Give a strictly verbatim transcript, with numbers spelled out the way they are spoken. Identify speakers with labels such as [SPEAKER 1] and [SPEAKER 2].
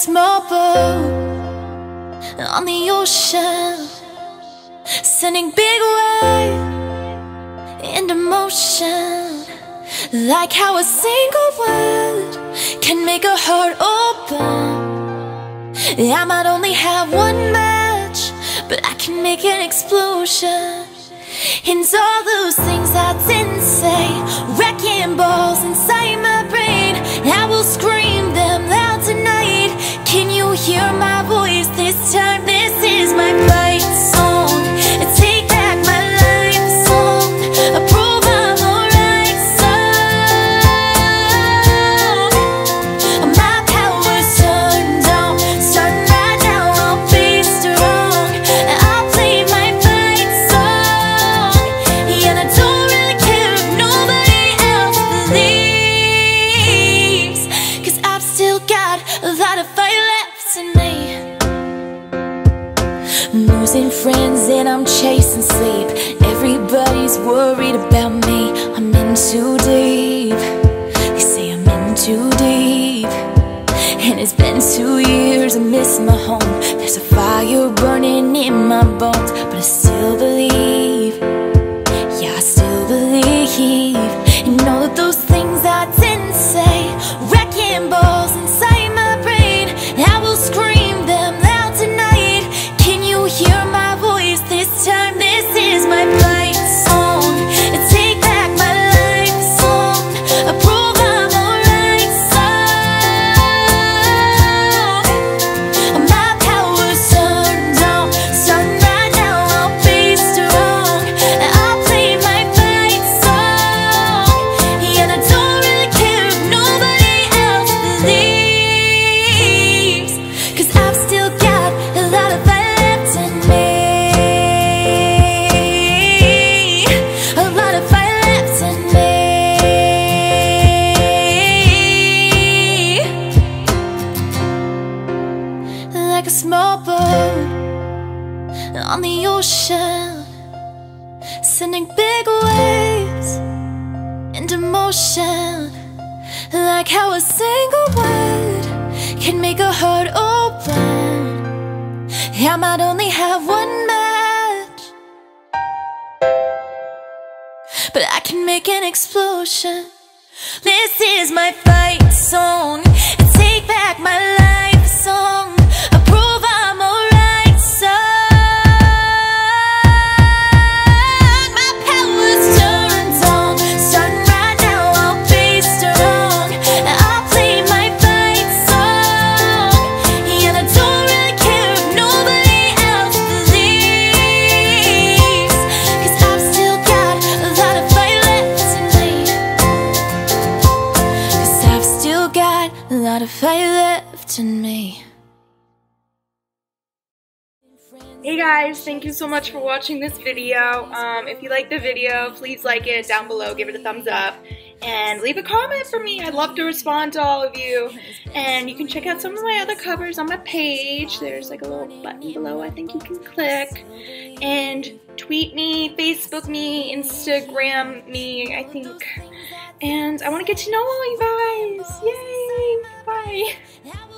[SPEAKER 1] small boat on the ocean, sending big waves into motion. Like how a single word can make a heart open. I might only have one match, but I can make an explosion. And all those things I didn't say, wrecking balls inside my brain, I will scream them loud tonight. Can you hear my voice this time? This is my fight song. Take back my life song. Prove I'm alright song. My power's turned on, starting right now. I'll be strong. I'll play my fight song. And I don't really care if nobody else believes, 'cause I've still got a lot of fight left in me. Losing friends and I'm chasing sleep. Everybody's worried about me. I'm in too deep. They say I'm in too deep. And it's been two years, I miss my home. There's a fire burning in my bones, but I still believe. Yeah, I still believe. And all of those things I didn't say, wrecking balls inside my brain, I will scream them loud tonight. Can you hear my voice this time? This is my fight song. Take back my life song. Prove I'm alright song. My power's turned on, starting right now. I'll be strong. I'll play my fight song. And I don't really care if nobody else believes, 'cause I've still got a lot of fight left in me. A lot of fight left in me. Like a small boat on the ocean, sending big waves into motion. Like how a single word can make a heart open. I might only have one match, but I can make an explosion. This is my fight song. Take back my life song. Prove I'm alright song. My power's turned on, starting right now. I'll be strong. I'll play my fight song. And I don't really care if nobody else believes, 'cause I've still got a lot of fight left in me. 'Cause I've still got a lot of fight left in me.
[SPEAKER 2] Hey guys, thank you so much for watching this video. Um, if you like the video, please like it down below, give it a thumbs up, and leave a comment for me. I'd love to respond to all of you. And you can check out some of my other covers on my page. There's like a little button below I think you can click. And tweet me, Facebook me, Instagram me, I think. And I want to get to know all you guys. Yay! Bye!